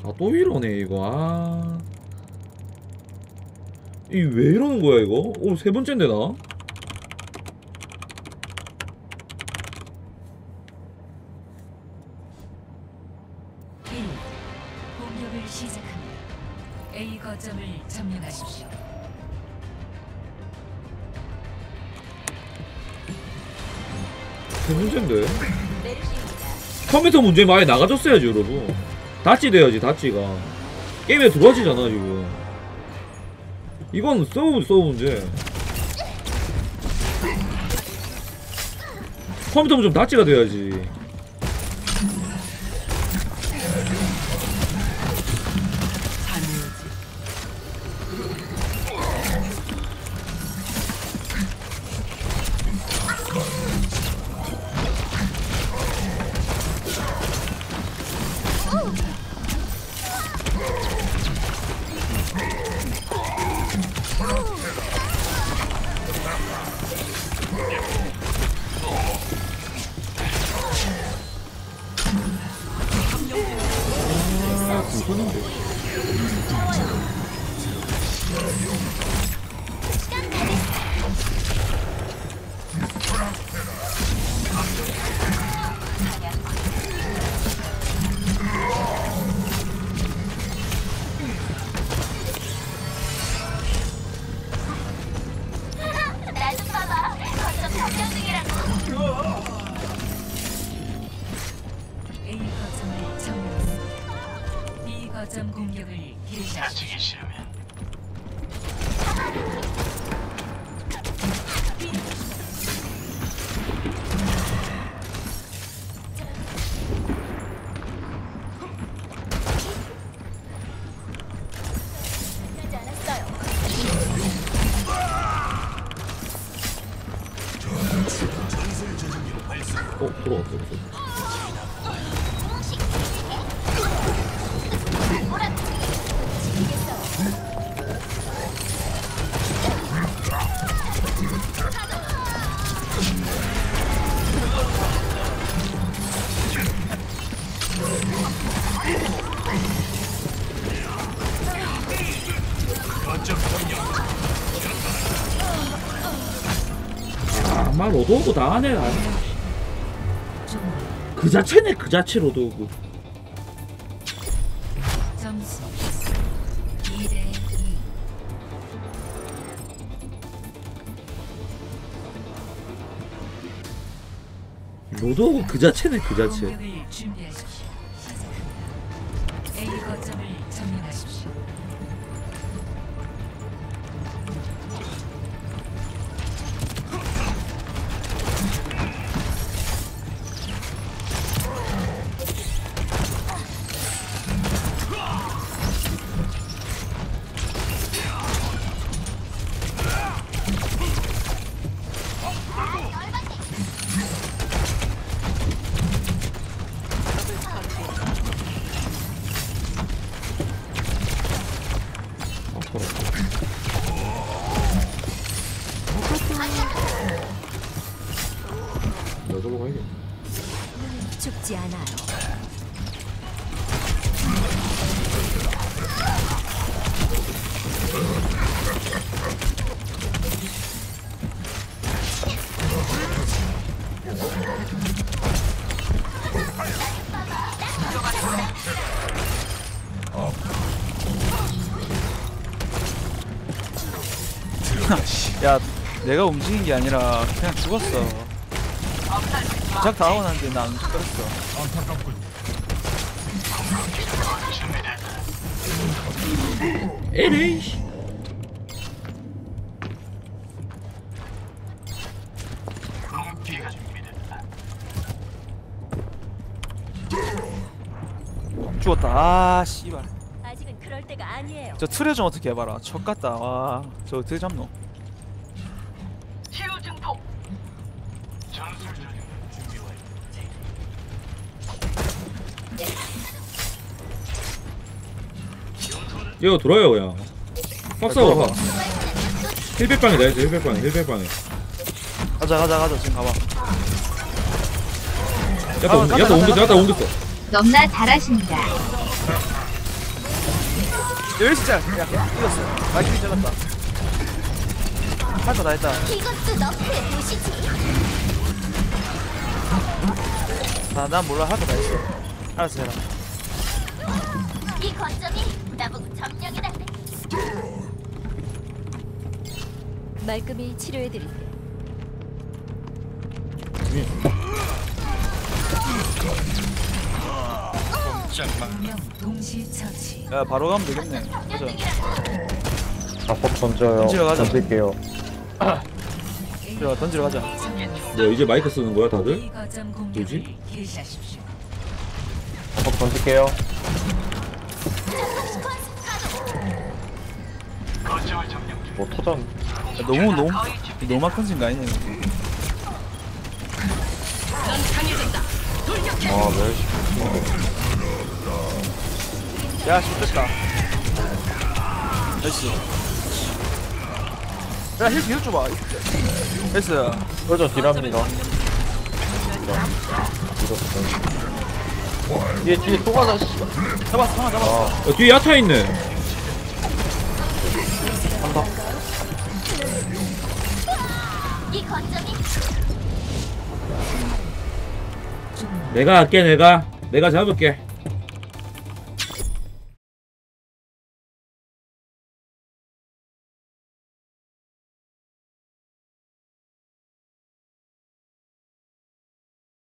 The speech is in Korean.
아, 또 이러네 이거. 아, 이 왜 이러는 거야 이거? 오늘 세 번째인데 나? 공격을 시작합니다. A 거점을 점령하십시오. 세 번째인데? 컴퓨터 문제 많이 나가졌어야지 여러분. 다치 돼야지. 다치가 게임에 들어와지잖아 지금. 이건 서브 문제. 컴퓨터는 좀 다치가 돼야지. A 거점을 점령했습니다. B 거점 공격을 기대하십시오. 돌아왔어. 아, 말 로드오그 다 하네. 그 자체네, 그 자체 로드오그. 점수 2대 2. 로드오그 그 자체네, 그 자체. 공격을 준비하십시오. 시작합니다. A 거점을 점령하십시오. 여기로 가야겠네. 죽지 않아요. 야, 내가 움직인 게 아니라 그냥 죽었어. 부착 다 하고 났는데 나 안 죽었어. 에레이. 죽었다. 아, 씨발. 아직은 그럴 때가 아니에요. 저 틀에 좀 어떻게 해봐라. 척 같다. 와, 저 어떻게 잡노? 이거 돌아요 그냥. 빡 싸워 봐. 힐백방이다 했어. 힐백방에. 가자. 지금 가봐. 야다 옮겼어. 넘나 잘하신다. 왜 진짜? 야 이겼어. 마이킹 잘랐다. 할 거 다 했다. 이것도 너프의 도시지. 난 몰라 할 거 다 했어. 알았어 해라. 이 거점이 나보고 점령이다. 말끔히 치료해드릴게. 명 동시 처치. 야 바로 가면 되겠네. 가자. 자폭 던져요. 던지러 가자. 던질게요. 들어가 던지러 가자. 뭐 이제 마이크 쓰는 거야 다들? A 거점 공격을 뭐지? 개시하십시오. 자폭 던질게요. 뭐 터전. 야, 너무 막한 거 아니냐? 아 멸시. 야 좋겠다. 나이스. 야힐 비웃 줘봐. 나이스. 터전 딜합니다. 뒤에 또 가자. 씨. 잡았어 하나 잡았어. 아 뒤에 야타 있네. 한다. 이 거점이 내가 할게 내가 잡을게.